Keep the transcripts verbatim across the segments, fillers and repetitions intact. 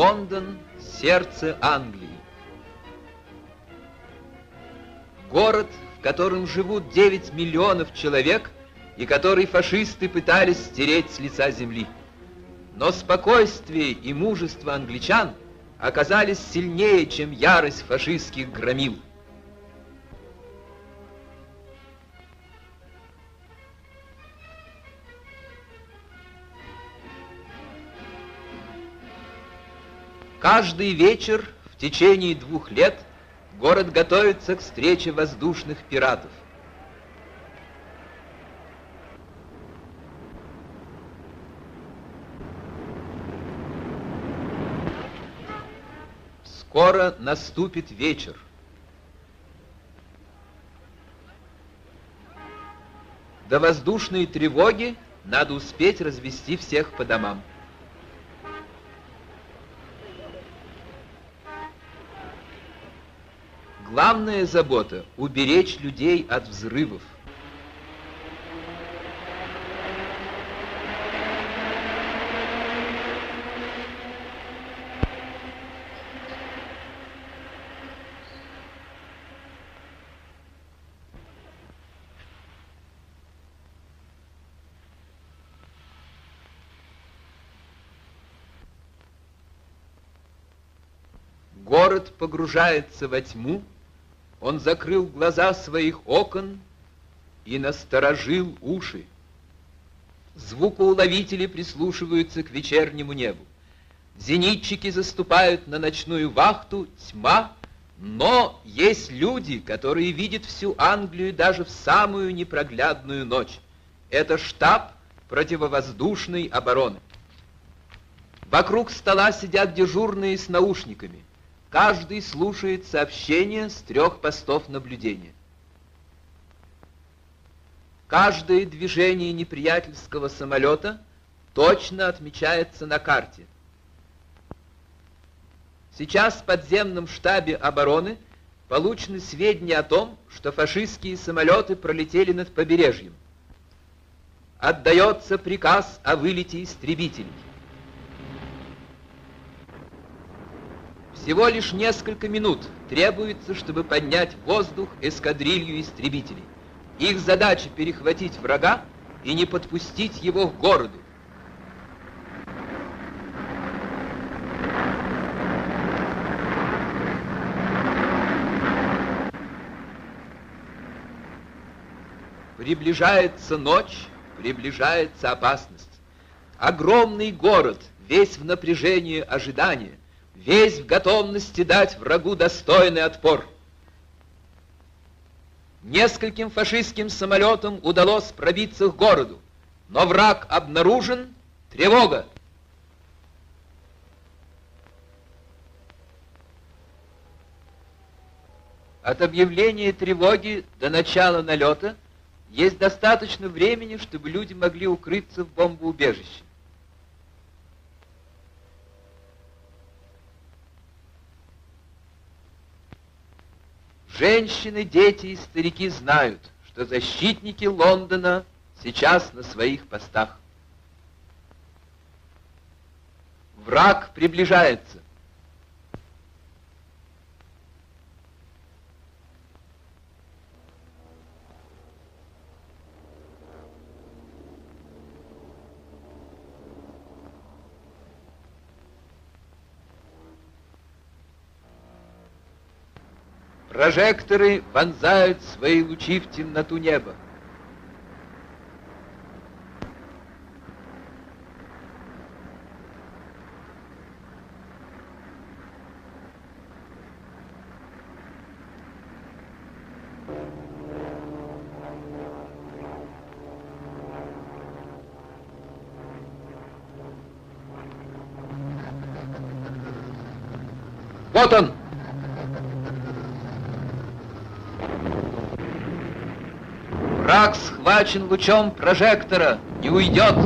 Лондон — сердце Англии. Город, в котором живут девять миллионов человек и который фашисты пытались стереть с лица земли. Но спокойствие и мужество англичан оказались сильнее, чем ярость фашистских громил. Каждый вечер в течение двух лет город готовится к встрече воздушных пиратов. Скоро наступит вечер. До воздушной тревоги надо успеть развести всех по домам. Главная забота — уберечь людей от взрывов. Город погружается во тьму, он закрыл глаза своих окон и насторожил уши. Звукоуловители прислушиваются к вечернему небу. Зенитчики заступают на ночную вахту, тьма, но есть люди, которые видят всю Англию даже в самую непроглядную ночь. Это штаб противовоздушной обороны. Вокруг стола сидят дежурные с наушниками. Каждый слушает сообщения с трех постов наблюдения. Каждое движение неприятельского самолета точно отмечается на карте. Сейчас в подземном штабе обороны получены сведения о том, что фашистские самолеты пролетели над побережьем. Отдается приказ о вылете истребителей. Всего лишь несколько минут требуется, чтобы поднять в воздух эскадрилью истребителей. Их задача — перехватить врага и не подпустить его к городу. Приближается ночь, приближается опасность. Огромный город, весь в напряжении ожидания, весь в готовности дать врагу достойный отпор. Нескольким фашистским самолетам удалось пробиться к городу, но враг обнаружен, тревога. От объявления тревоги до начала налета есть достаточно времени, чтобы люди могли укрыться в бомбоубежище. Женщины, дети и старики знают, что защитники Лондона сейчас на своих постах. Враг приближается. Прожекторы вонзают свои лучи в темноту неба. Вот он! Враг схвачен лучом прожектора, не уйдет.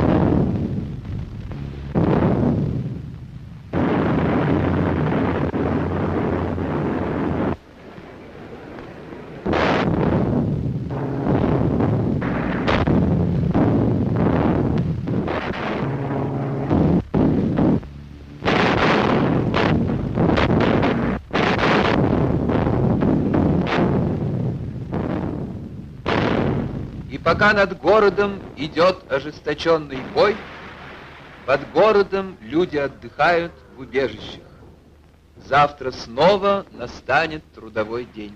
И пока над городом идет ожесточенный бой, под городом люди отдыхают в убежищах. Завтра снова настанет трудовой день.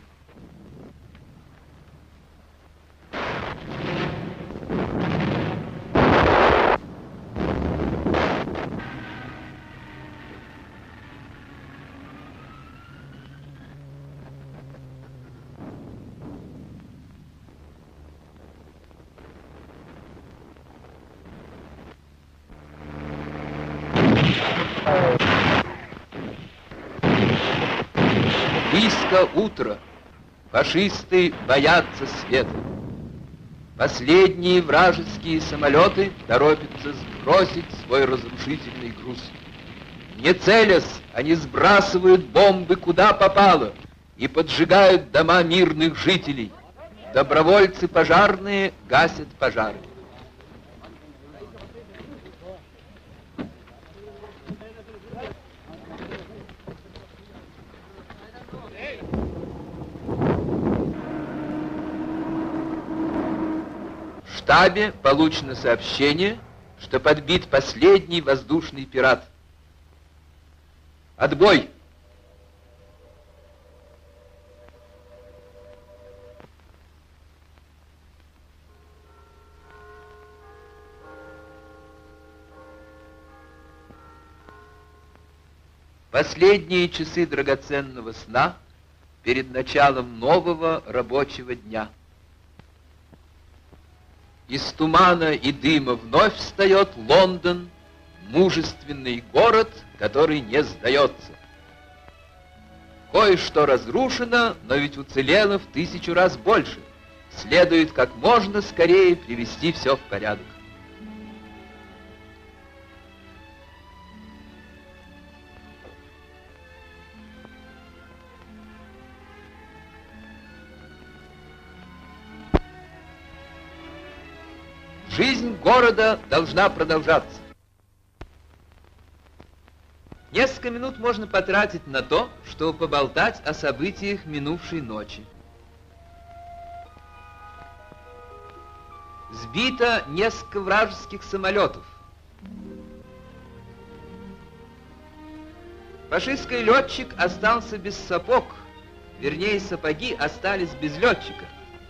Близко утро. Фашисты боятся света. Последние вражеские самолеты торопятся сбросить свой разрушительный груз. Не целясь, они сбрасывают бомбы куда попало и поджигают дома мирных жителей. Добровольцы пожарные гасят пожары. В штабе получено сообщение, что подбит последний воздушный пират. Отбой! Последние часы драгоценного сна перед началом нового рабочего дня. Из тумана и дыма вновь встает Лондон, мужественный город, который не сдается. Кое-что разрушено, но ведь уцелело в тысячу раз больше. Следует как можно скорее привести все в порядок. Жизнь города должна продолжаться. Несколько минут можно потратить на то, чтобы поболтать о событиях минувшей ночи. Сбито несколько вражеских самолетов. Фашистский летчик остался без сапог, вернее, сапоги остались без летчика.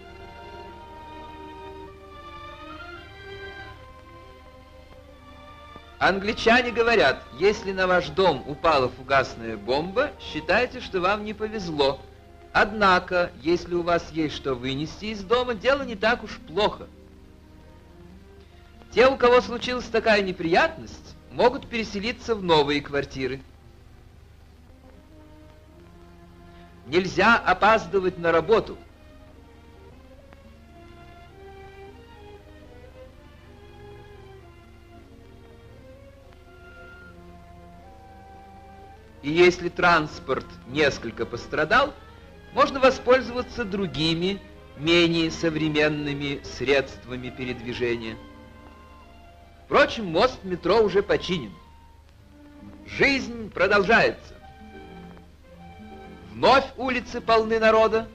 Англичане говорят, если на ваш дом упала фугасная бомба, считайте, что вам не повезло. Однако, если у вас есть что вынести из дома, дело не так уж плохо. Те, у кого случилась такая неприятность, могут переселиться в новые квартиры. Нельзя опаздывать на работу. И если транспорт несколько пострадал, можно воспользоваться другими, менее современными средствами передвижения. Впрочем, мост метро уже починен. Жизнь продолжается. Вновь улицы полны народа.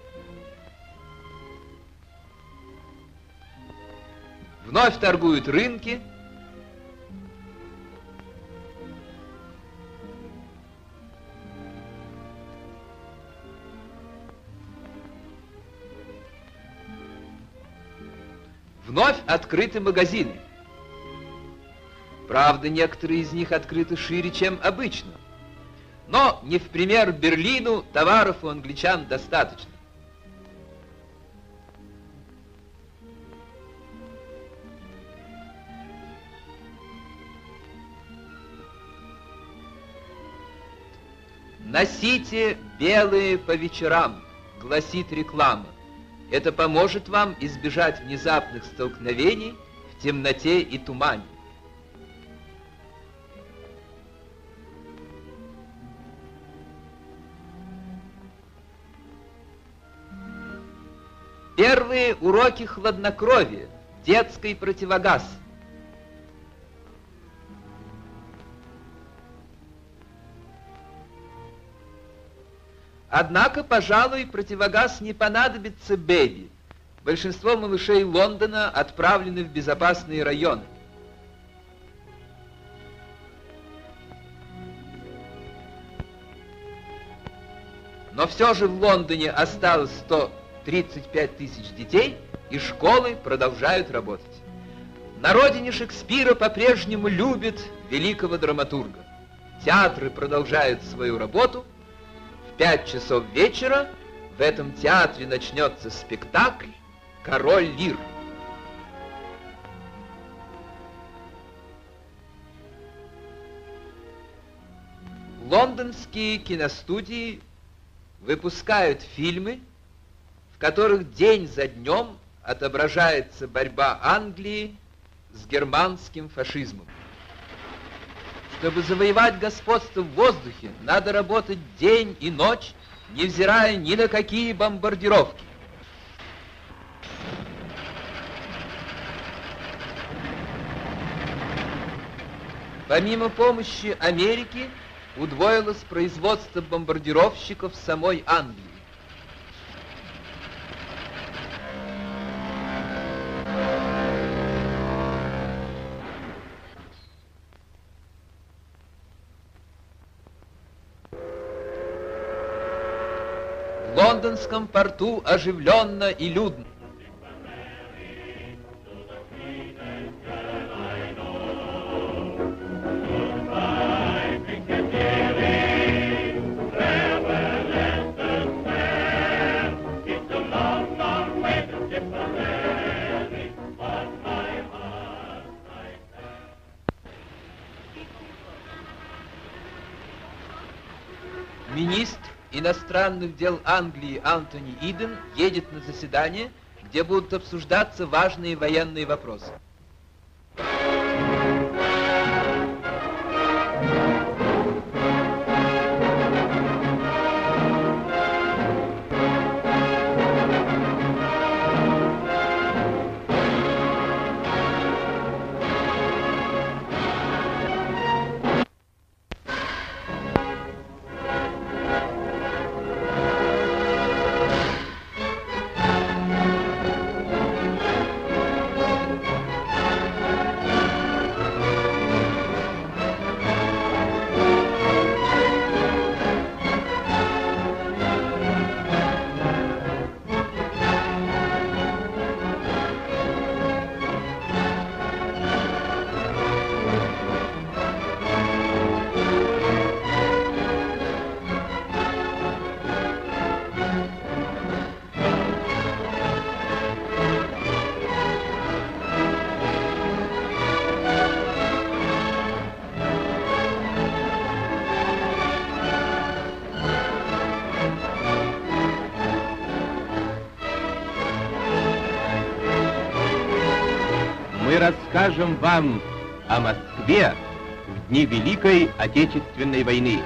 Вновь торгуют рынки. Вновь открыты магазины. Правда, некоторые из них открыты шире, чем обычно. Но, не в пример Берлину, товаров у англичан достаточно. «Носите белые по вечерам», — гласит реклама. Это поможет вам избежать внезапных столкновений в темноте и тумане. Первые уроки хладнокровия, детский противогаз. Однако, пожалуй, противогаз не понадобится Бэби. Большинство малышей Лондона отправлены в безопасные районы. Но все же в Лондоне осталось сто тридцать пять тысяч детей, и школы продолжают работать. На родине Шекспира по-прежнему любят великого драматурга. Театры продолжают свою работу. В пять часов вечера в этом театре начнется спектакль «Король Лир». Лондонские киностудии выпускают фильмы, в которых день за днем отображается борьба Англии с германским фашизмом. Чтобы завоевать господство в воздухе, надо работать день и ночь, невзирая ни на какие бомбардировки. Помимо помощи Америки, удвоилось производство бомбардировщиков самой Англии. В лондонском порту оживленно и людно. Министр иностранных дел Англии Антони Иден едет на заседание, где будут обсуждаться важные военные вопросы. Мы расскажем вам о Москве в дни Великой Отечественной войны.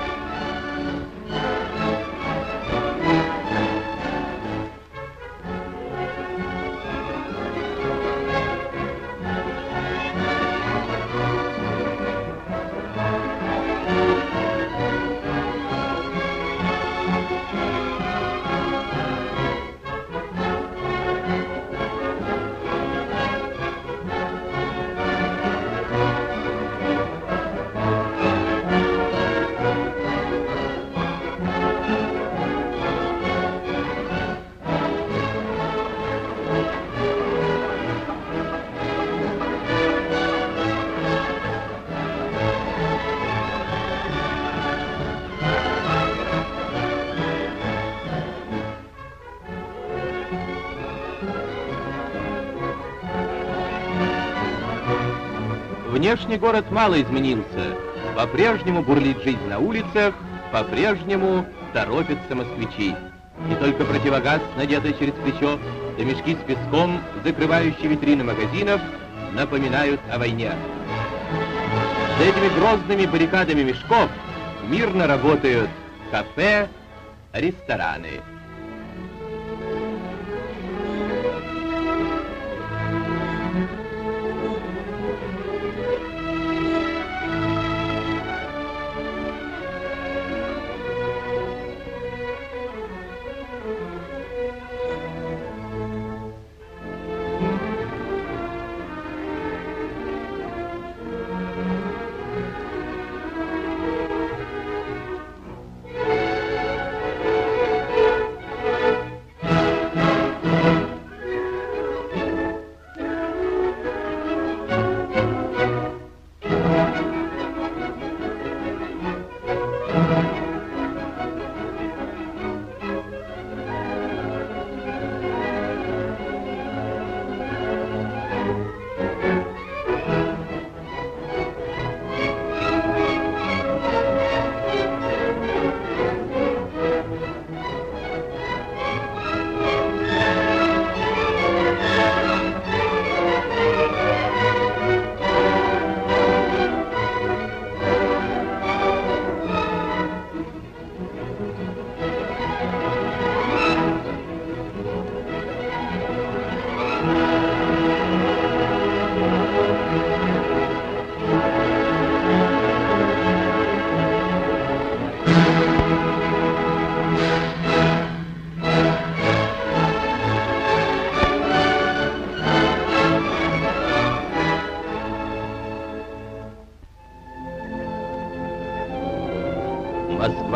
Внешне город мало изменился. По-прежнему бурлит жизнь на улицах, по-прежнему торопятся москвичи. И только противогаз, надетый через плечо, да мешки с песком, закрывающие витрины магазинов, напоминают о войне. За этими грозными баррикадами мешков мирно работают кафе, рестораны.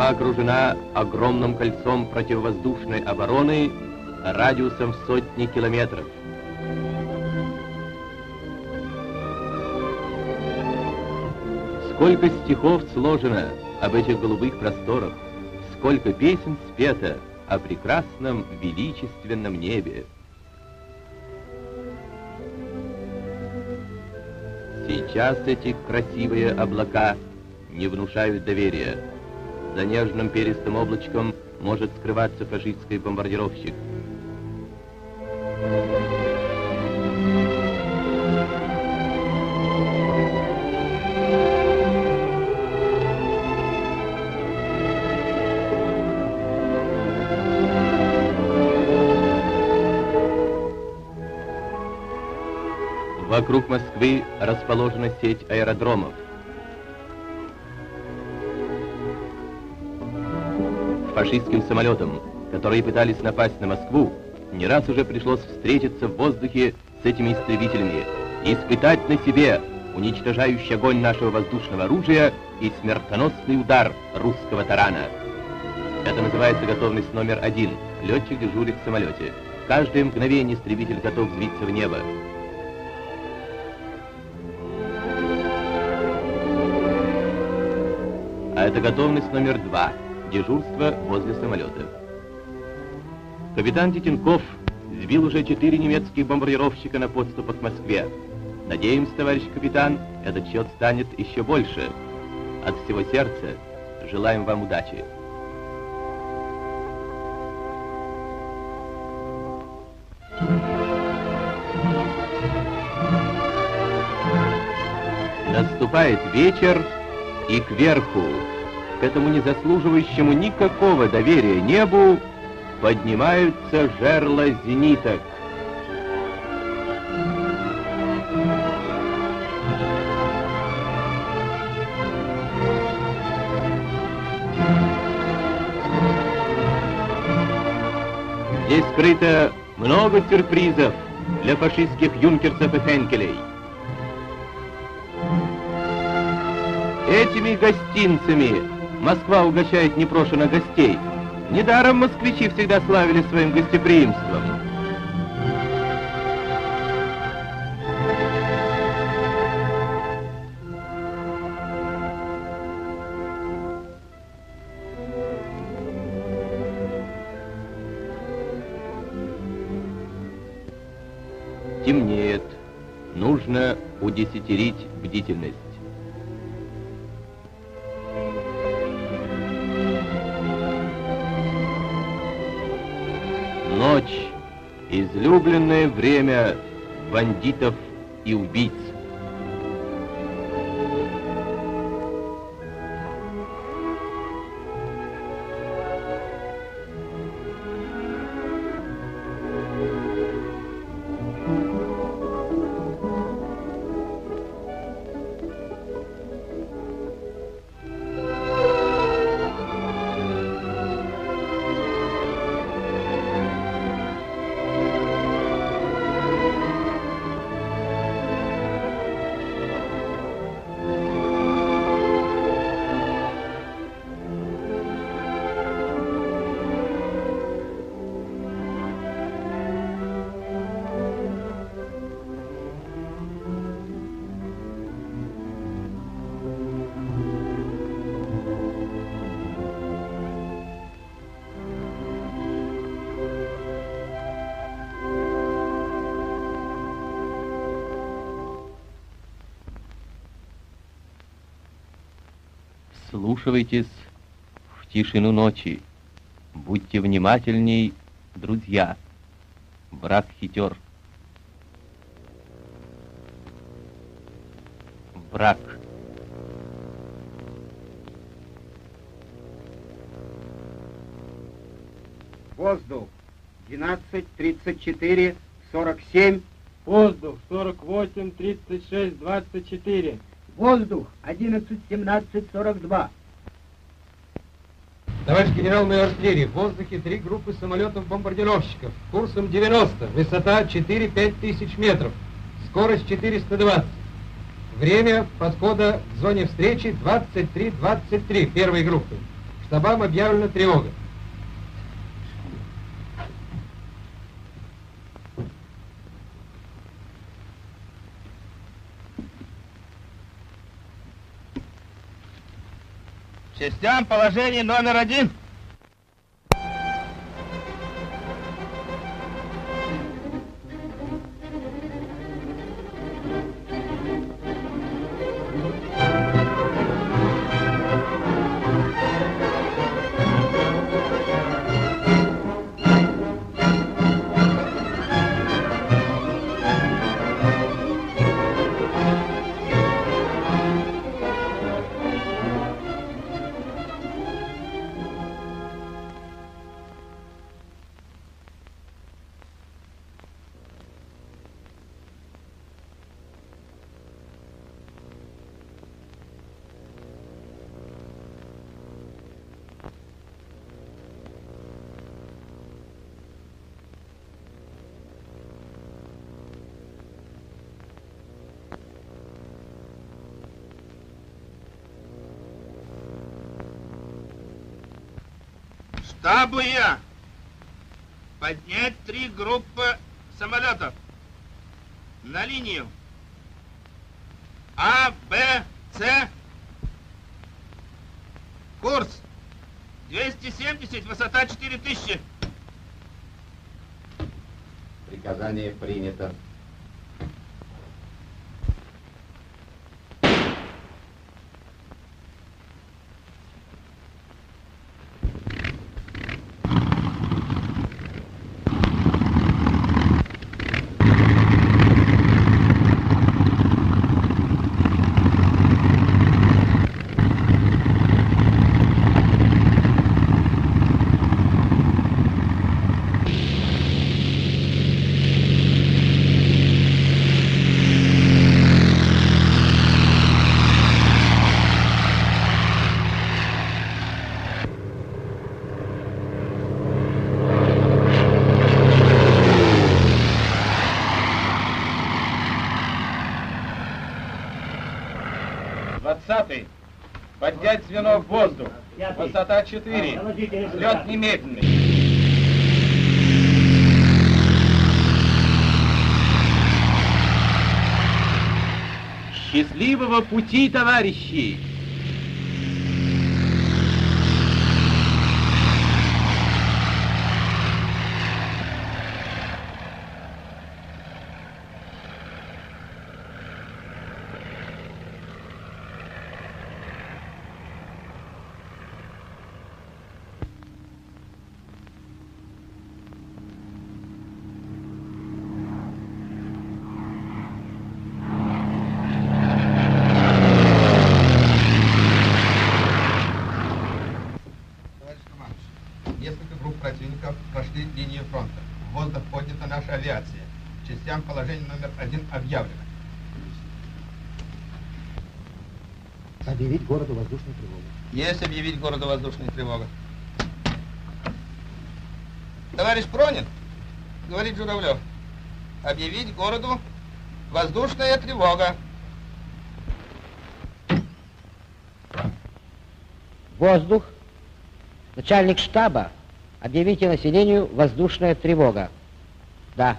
Москва окружена огромным кольцом противовоздушной обороны радиусом в сотни километров. Сколько стихов сложено об этих голубых просторах, сколько песен спето о прекрасном величественном небе. Сейчас эти красивые облака не внушают доверия. За нежным перистым облачком может скрываться фашистский бомбардировщик. Вокруг Москвы расположена сеть аэродромов. Фашистским самолетам, которые пытались напасть на Москву, не раз уже пришлось встретиться в воздухе с этими истребителями и испытать на себе уничтожающий огонь нашего воздушного оружия и смертоносный удар русского тарана. Это называется готовность номер один. Летчик дежурит в самолете. Каждое мгновение истребитель готов взвиться в небо. А это готовность номер два. Дежурство возле самолета. Капитан Титенков сбил уже четыре немецких бомбардировщика на подступах к Москве. Надеемся, товарищ капитан, этот счет станет еще больше. От всего сердца желаем вам удачи. Наступает вечер, и кверху, к этому незаслуживающему никакого доверия небу, поднимаются жерла зениток. Здесь скрыто много сюрпризов для фашистских юнкерсов и хенкелей. Этими гостинцами Москва угощает непрошенных гостей. Недаром москвичи всегда славились своим гостеприимством. Темнеет. Нужно удесятерить бдительность. Ночь — излюбленное время бандитов и убийц. Вслушивайтесь в тишину ночи. Будьте внимательней, друзья. Враг хитер. Враг. Воздух двенадцать тридцать четыре сорок семь. Воздух сорок восемь тридцать шесть двадцать четыре. Воздух одиннадцать семнадцать сорок два. Товарищ генерал-майор артиллерии, в воздухе три группы самолетов-бомбардировщиков. Курсом девяносто, высота четыре-пять тысяч метров, скорость четыреста двадцать. Время подхода к зоне встречи двадцать три двадцать три первой группы. Штабам объявлена тревога. Частям положение номер один. Штабу я. Поднять три группы самолетов на линию А, Б, С. Курс двести семьдесят, высота четыре тысячи. Приказание принято. двадцатый. Поднять звено в воздух. Высота четыре. Взлет немедленный. Счастливого пути, товарищи! Несколько групп противников прошли линию фронта. В воздух поднята наша авиация. Частям положение номер один объявлено. Объявить городу воздушную тревогу. Есть объявить городу воздушную тревогу. Товарищ Пронин, говорит Журавлев, объявить городу воздушная тревога. Воздух. Начальник штаба, объявите населению воздушная тревога. Да.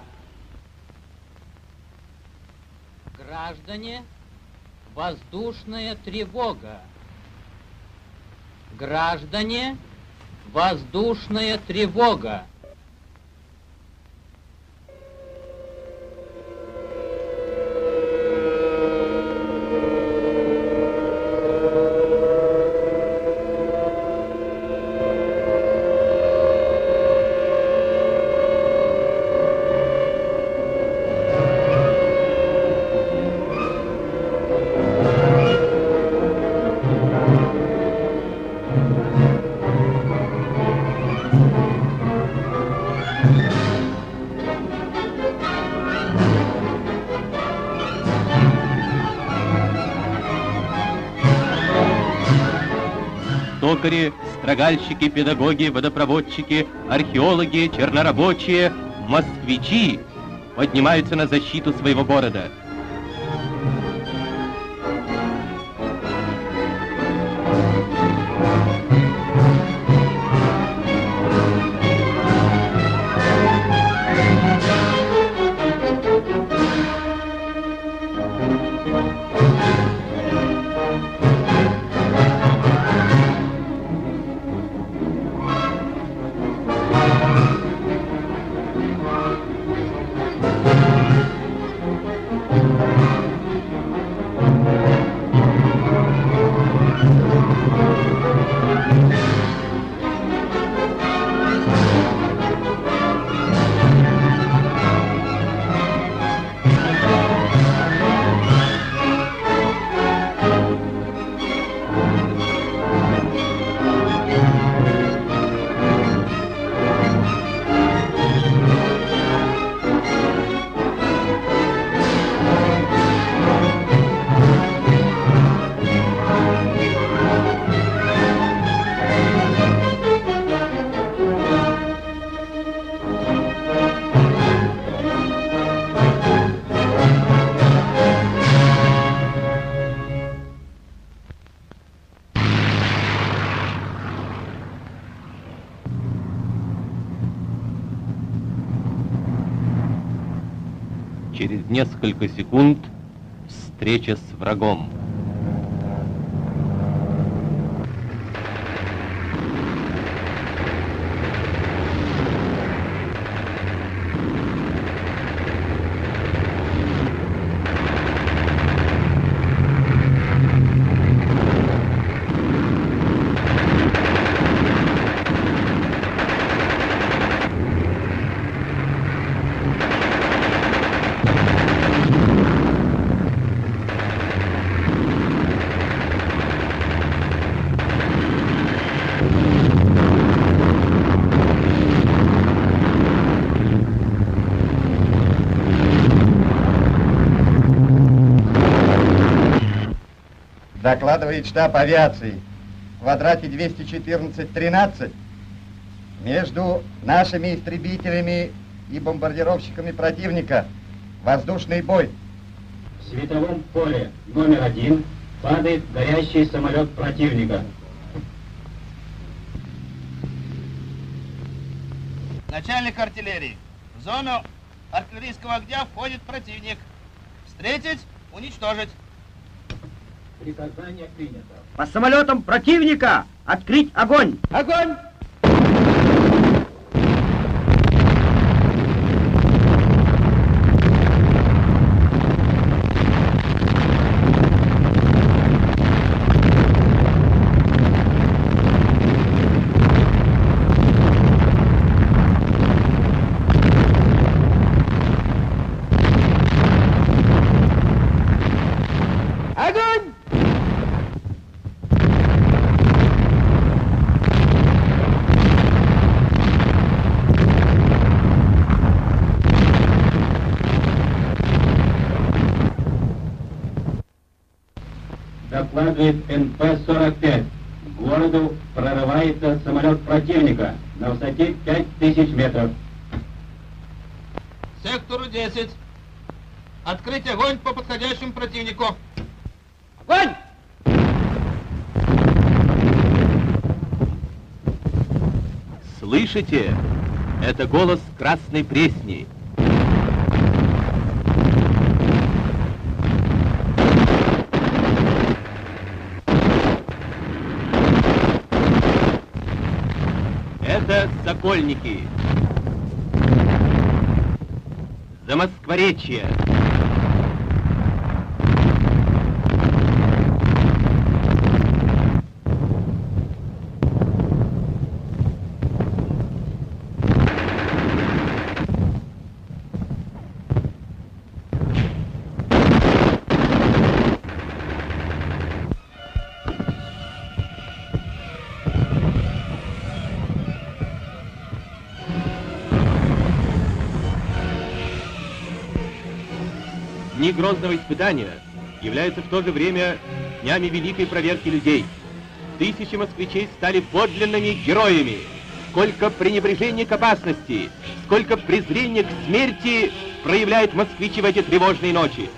Граждане, воздушная тревога. Граждане, воздушная тревога. Токари, строгальщики, педагоги, водопроводчики, археологи, чернорабочие, москвичи поднимаются на защиту своего города. Через несколько секунд встреча с врагом. Докладывает штаб авиации. В квадрате двести четырнадцать тринадцать между нашими истребителями и бомбардировщиками противника воздушный бой. В световом поле номер один падает горящий самолет противника. Начальник артиллерии. В зону артиллерийского огня входит противник. Встретить, уничтожить. Приказание принято. По самолетам противника открыть огонь! Огонь! Докладывает эн пэ сорок пять. К городу прорывается самолет противника на высоте пять тысяч метров. Сектору десять. Открыть огонь по подходящему противнику. Огонь! Слышите? Это голос Красной Пресни. Это Сокольники. Замоскворечье. Дни Грозного испытания являются в то же время днями великой проверки людей. Тысячи москвичей стали подлинными героями. Сколько пренебрежения к опасности, сколько презрения к смерти проявляют москвичи в эти тревожные ночи.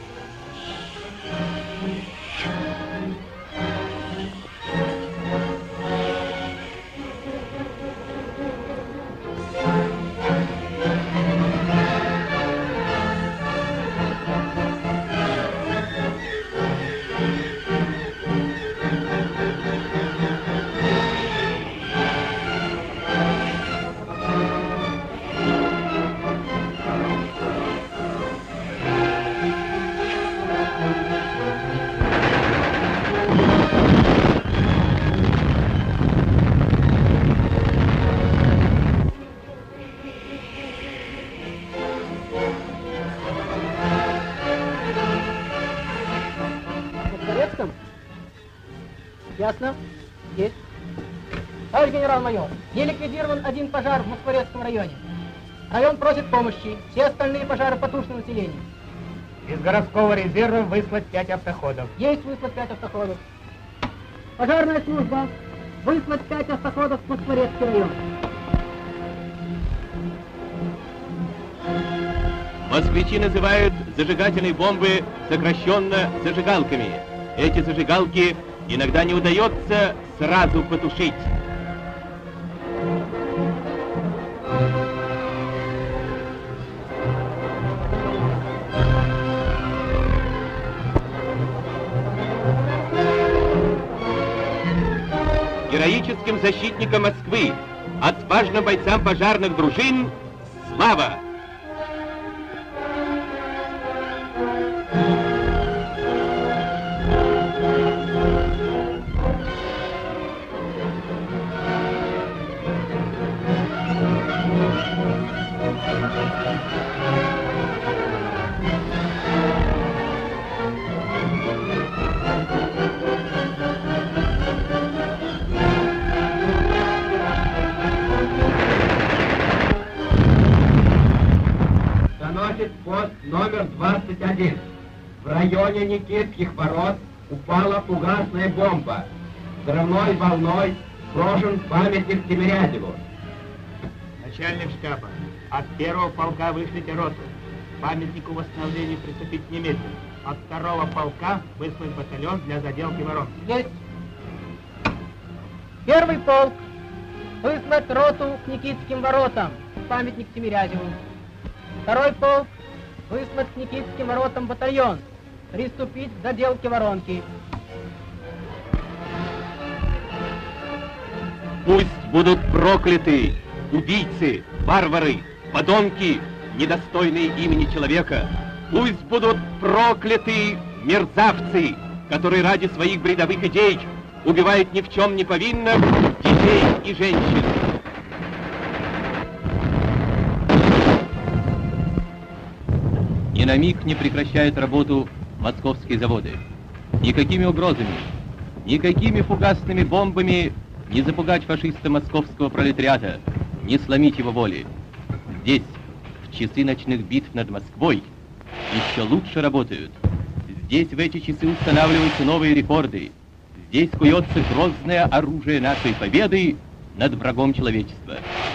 Ясно? Есть. Товарищ генерал-майор, не ликвидирован один пожар в Москворецком районе. Район просит помощи, все остальные пожары потушены населением. Из городского резерва выслать пять автоходов. Есть выслать пять автоходов. Пожарная служба, выслать пять автоходов в Москворецкий район. Москвичи называют зажигательные бомбы сокращенно зажигалками. Эти зажигалки иногда не удается сразу потушить. героическим защитникам Москвы, отважным бойцам пожарных дружин, слава! Пост номер двадцать один. В районе Никитских ворот упала фугасная бомба. Взрывной волной брошен памятник Тимирязеву. Начальник штаба, от первого полка вышлите роту. К памятнику восстановлению приступить немедленно. От второго полка выслать батальон для заделки ворот. Есть. Первый полк выслать роту к Никитским воротам. Памятник Тимирязеву. Второй полк выслать к Никитским воротам батальон. Приступить к заделке воронки. Пусть будут прокляты убийцы, варвары, подонки, недостойные имени человека. Пусть будут прокляты мерзавцы, которые ради своих бредовых идей убивают ни в чем не повинных детей и женщин. Ни на миг не прекращают работу московские заводы. Никакими угрозами, никакими фугасными бомбами не запугать фашиста московского пролетариата, не сломить его воли. Здесь, в часы ночных битв над Москвой, еще лучше работают. Здесь в эти часы устанавливаются новые рекорды. Здесь куется грозное оружие нашей победы над врагом человечества.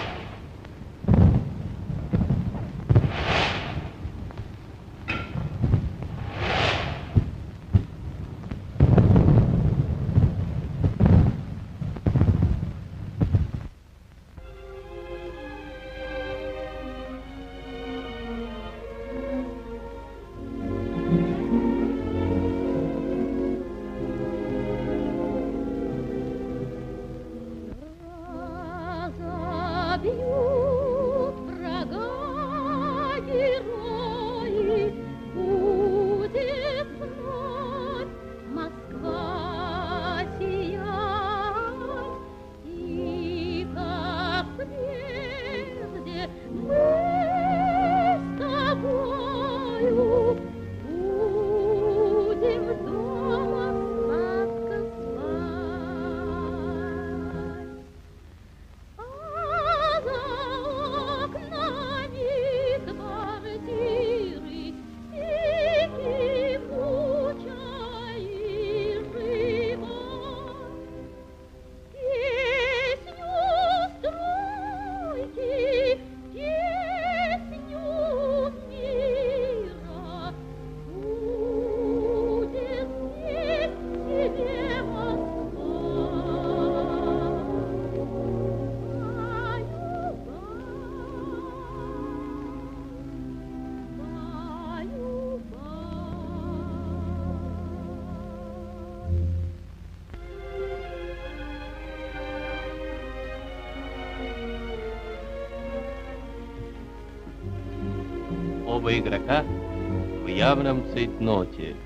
Оба игрока в явном цейтноте.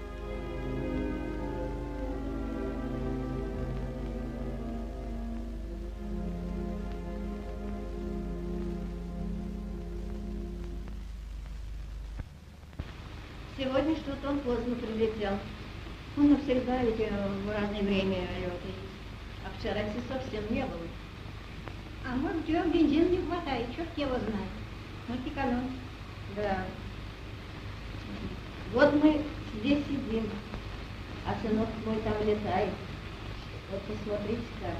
Сегодня что-то он поздно прилетел. Он всегда ведь в разное время орет. А вчера совсем не было. А может, чего бензин не хватает, черт его знает. Вот экономь. Да. Вот мы здесь сидим, а сынок мой там летает. Вот посмотрите как.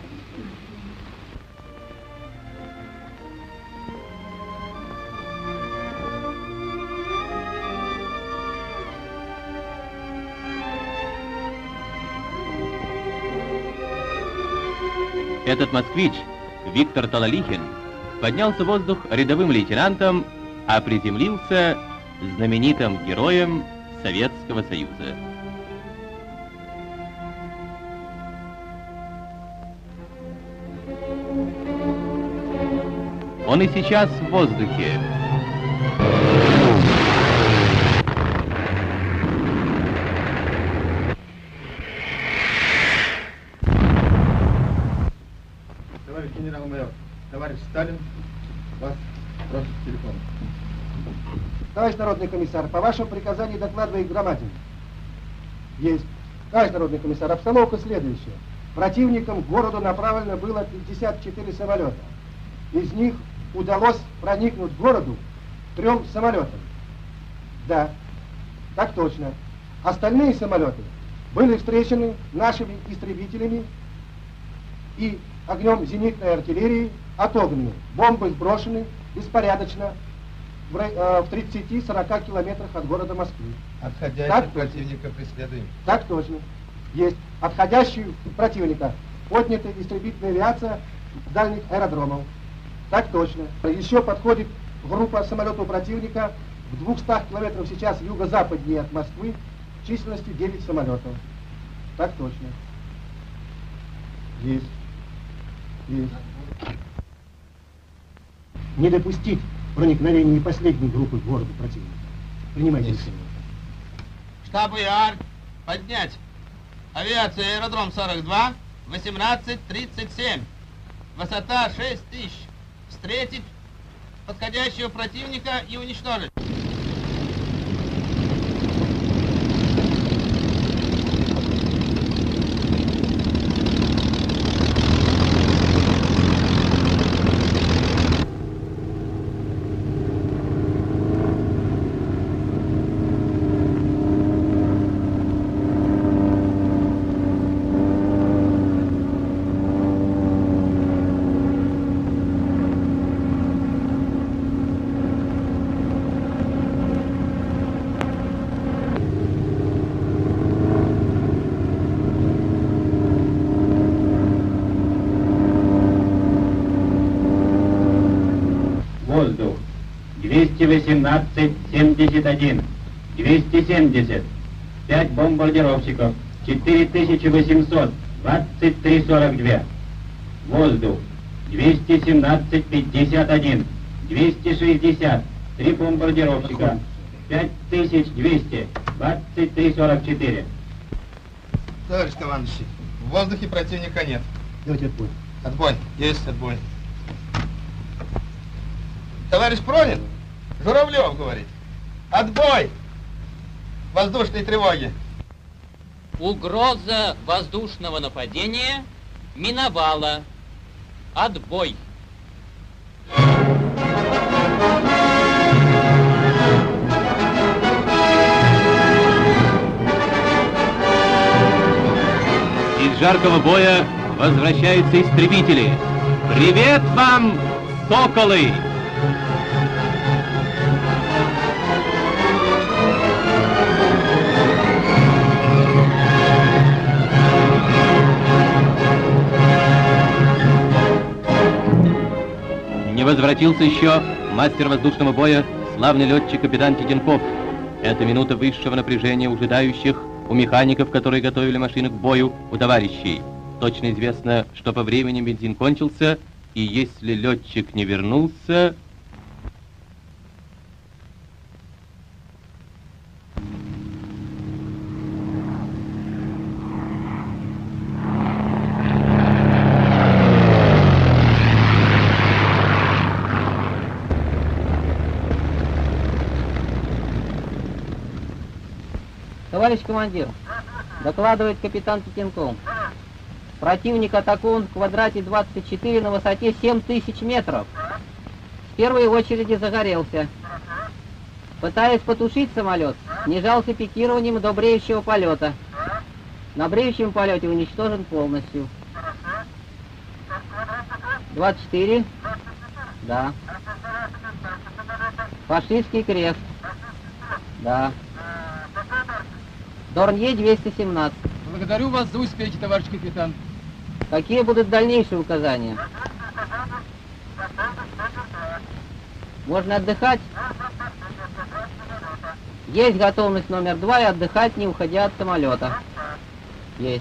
Этот москвич, Виктор Талалихин, поднялся в воздух рядовым лейтенантом, а приземлился знаменитым героем Советского Союза. Он и сейчас в воздухе. Товарищ генерал-майор, товарищ Сталин, вас просит к телефону. Товарищ народный комиссар, по вашему приказанию докладываю Громадин. Есть. Товарищ народный комиссар, обстановка следующая. Противником к городу направлено было пятьдесят четыре самолета. Из них удалось проникнуть к городу трем самолетам. Да, так точно. Остальные самолеты были встречены нашими истребителями и огнем зенитной артиллерии отогнаны. Бомбы сброшены беспорядочно в тридцати-сорока километрах от города Москвы. Отходящих Так, противника преследуем. Так точно. Есть. Отходящую противника поднята истребительная авиация дальних аэродромов. Так точно. Еще подходит группа самолетов противника в двухстах километрах сейчас юго-западнее от Москвы численностью девять самолетов. Так точно. Есть. Есть. Не допустить проникновения последней группы к городу противника. Принимайте решение. Штаб ИАР, поднять. Авиация аэродром сорок два, восемнадцать тридцать семь. Высота шесть тысяч. Встретить подходящего противника и уничтожить. двести восемнадцать семьдесят один, двести семьдесят, пять бомбардировщиков, четыре тысячи восемьсот, двадцать три сорок два. Воздух, двести семнадцать пятьдесят один, двести шестьдесят, три бомбардировщика, пять тысяч двести, двадцать три сорок четыре. Товарищ командующий, в воздухе противника нет. Давайте отбой. Отбой. Есть отбой. Товарищ Пронин, Журавлев говорит. Отбой! Воздушной тревоги. Угроза воздушного нападения миновала. Отбой. Из жаркого боя возвращаются истребители. Привет вам, соколы! Не возвратился еще мастер воздушного боя, славный летчик капитан Титенков. Это минута высшего напряжения у ожидающих, у механиков, которые готовили машины к бою, у товарищей. Точно известно, что по времени бензин кончился, и если летчик не вернулся... Товарищ командир, докладывает капитан Титенков. Противник атакован в квадрате двадцать четыре на высоте семь тысяч метров. В первой очереди загорелся. Пытаясь потушить самолет, снижался пикированием до бреющего полета. На бреющем полете уничтожен полностью. двадцать четыре. Да. Фашистский крест. Да. Дорнье двести семнадцать. Благодарю вас за успехи, товарищ капитан. Какие будут дальнейшие указания? Можно отдыхать? Есть готовность номер два и отдыхать, не уходя от самолета. Есть.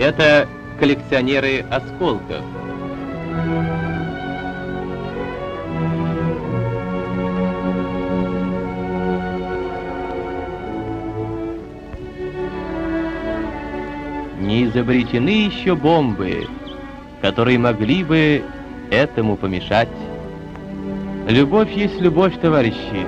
Это коллекционеры осколков. Не изобретены еще бомбы, которые могли бы этому помешать. Любовь есть любовь, товарищи.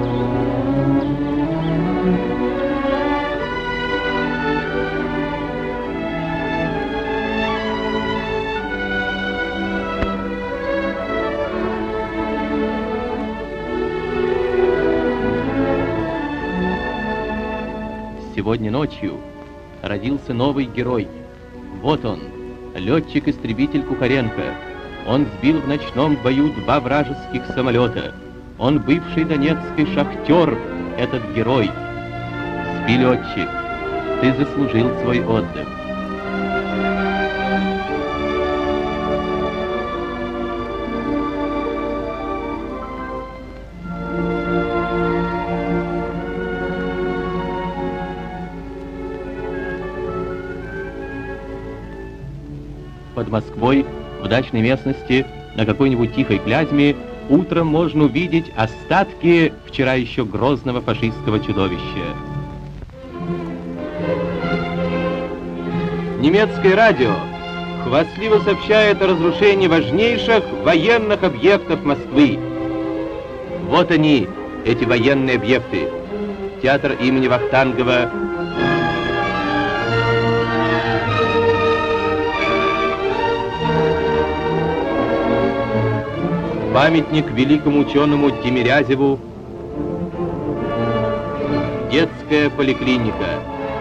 Сегодня ночью родился новый герой. Вот он, летчик-истребитель Кухаренко. Он сбил в ночном бою два вражеских самолета. Он бывший донецкий шахтер, этот герой. Спи, летчик, ты заслужил свой отдых. Под Москвой, в дачной местности, на какой-нибудь тихой Клязьме, утром можно увидеть остатки вчера еще грозного фашистского чудовища. Немецкое радио хвастливо сообщает о разрушении важнейших военных объектов Москвы. Вот они, эти военные объекты. Театр имени Вахтангова, памятник великому ученому Тимирязеву, детская поликлиника.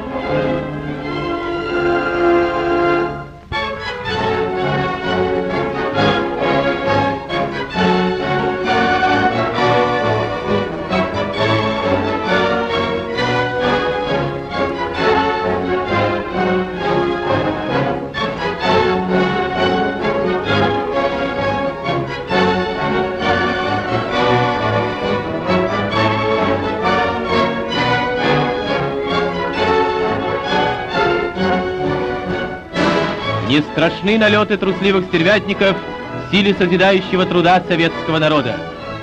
Не страшны налеты трусливых стервятников силе созидающего труда советского народа.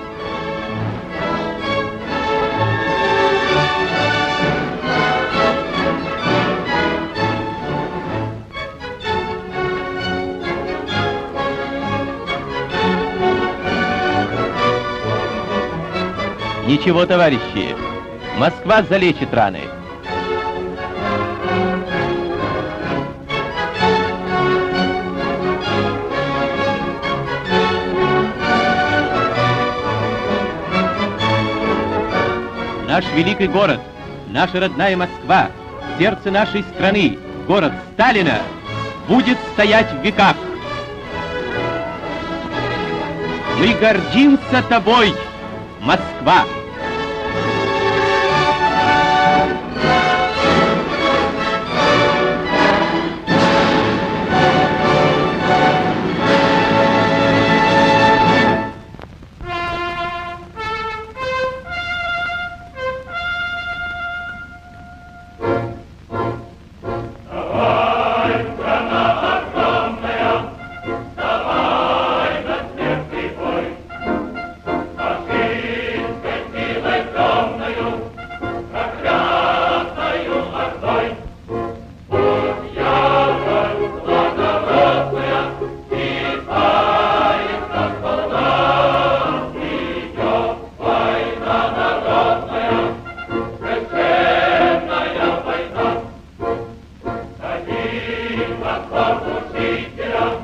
Ничего, товарищи, Москва залечит раны. Наш великий город, наша родная Москва, сердце нашей страны, город Сталина, будет стоять в веках. Мы гордимся тобой, Москва! Во корпус Гитлера